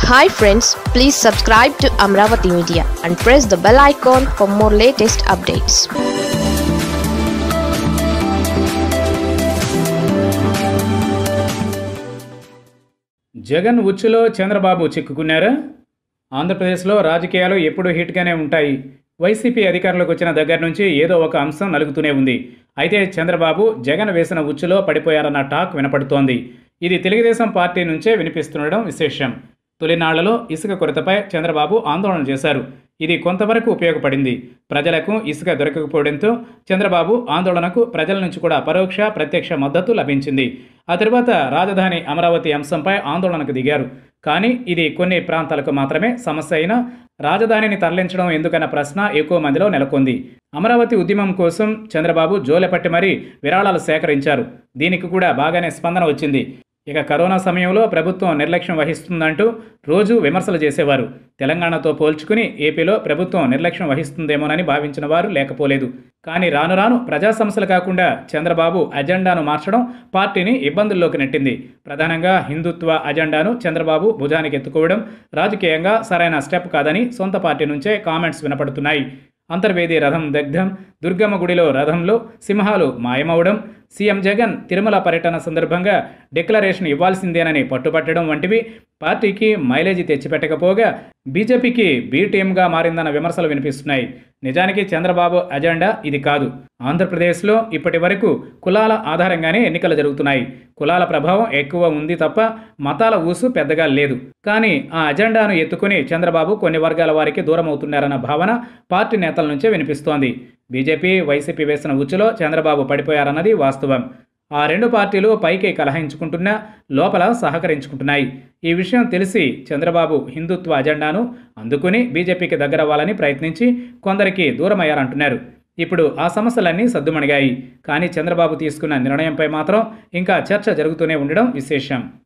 Hi friends, please subscribe to Amravati Media and press the bell icon for more latest updates. Jagan ఉచ్చులో చంద్రబాబు చిక్కుకున్నారా? ఆంధ్రప్రదేశ్లో రాజకీయాలు ఎప్పుడూ హిట్గానే ఉంటాయి. YCP అధికారంలోకి వచ్చిన దగ్గర నుంచి ఏదో ఒక అంశం నలుగుతూనే ఉంది. అయితే చంద్రబాబు జగన్ వేసిన ఉచ్చులో పడిపోయారన్న టాక్ వినపడుతోంది. ఇది తెలుగుదేశం పార్టీ నుంచే వినిపిస్తుండడం విశేషం. తొలినాళ్లలో ఇసుక కొరతపై చంద్రబాబు ఆందోళన చేశారు. ఇది కొంతవరకు ఉపయోగపడింది. ప్రజలకు ఇసుక దొరకకపోవడంతో చంద్రబాబు ఆందోళనకు ప్రజల నుంచి కూడా పరోక్ష ప్రత్యక్ష మద్దతు లభించింది. ఆ తర్వాత రాజధాని అమరావతి అంశంపై ఆందోళనకు దిగారు. కానీ ఇది కొన్ని ప్రాంతాలకు మాత్రమే సమస్య అయినా రాజధానిని తరలించడం ఎందుకన్న ప్రశ్న ఎక్కువ మందిలో నెలకొంది. అమరావతి ఉద్యమం కోసం చంద్రబాబు జోలెపట్టి మరీ విరాళాలు సేకరించారు. దీనికి కూడా బాగానే స్పందన వచ్చింది. ఇక కరోనా సమయంలో ప్రభుత్వం నిర్లక్ష్యం వహిస్తుందంటూ రోజు విమర్శలు చేసేవారు. తెలంగాణతో పోల్చుకుని ఏపీలో ప్రభుత్వం నిర్లక్ష్యం వహిస్తుందేమోనని భావించిన వారు లేకపోలేదు. కానీ రాను రాను ప్రజా సమస్యలు కాకుండా చంద్రబాబు అజెండాను మార్చడం పార్టీని ఇబ్బందుల్లోకి నెట్టింది. ప్రధానంగా హిందుత్వ అజెండాను చంద్రబాబు భుజానికి ఎత్తుకోవడం రాజకీయంగా సరైన స్టెప్ కాదని సొంత పార్టీ నుంచే కామెంట్స్ వినపడుతున్నాయి. అంతర్వేది రథం దగ్ధం, దుర్గమ్మ గుడిలో రథంలో సింహాలు మాయమవడం, సీఎం జగన్ తిరుమల పర్యటన సందర్భంగా డిక్లరేషన్ ఇవ్వాల్సిందేనని పట్టుబట్టడం వంటివి పార్టీకి మైలేజీ తెచ్చిపెట్టకపోగా బీజేపీకి బీ టీమ్గా మారిందన్న విమర్శలు వినిపిస్తున్నాయి. నిజానికి చంద్రబాబు అజెండా ఇది కాదు. ఆంధ్రప్రదేశ్లో ఇప్పటి వరకు కులాల ఆధారంగానే ఎన్నికలు జరుగుతున్నాయి. కులాల ప్రభావం ఎక్కువ ఉంది తప్ప మతాల ఊసు పెద్దగా లేదు. కానీ ఆ అజెండాను ఎత్తుకుని చంద్రబాబు కొన్ని వర్గాల వారికి దూరం అవుతున్నారన్న భావన పార్టీ నేతల నుంచే వినిపిస్తోంది. బీజేపీ, వైసీపీ వేసిన ఉచ్చులో చంద్రబాబు పడిపోయారన్నది వాస్తవం. ఆ రెండు పార్టీలు పైకి కలహించుకుంటున్నా లోపల సహకరించుకుంటున్నాయి. ఈ విషయం తెలిసి చంద్రబాబు హిందుత్వ అజెండాను అందుకుని బీజేపీకి దగ్గరవ్వాలని ప్రయత్నించి కొందరికి దూరమయ్యారంటున్నారు. ఇప్పుడు ఆ సమస్యలన్నీ సద్దుమణిగాయి. కానీ చంద్రబాబు తీసుకున్న నిర్ణయంపై మాత్రం ఇంకా చర్చ జరుగుతూనే ఉండడం విశేషం.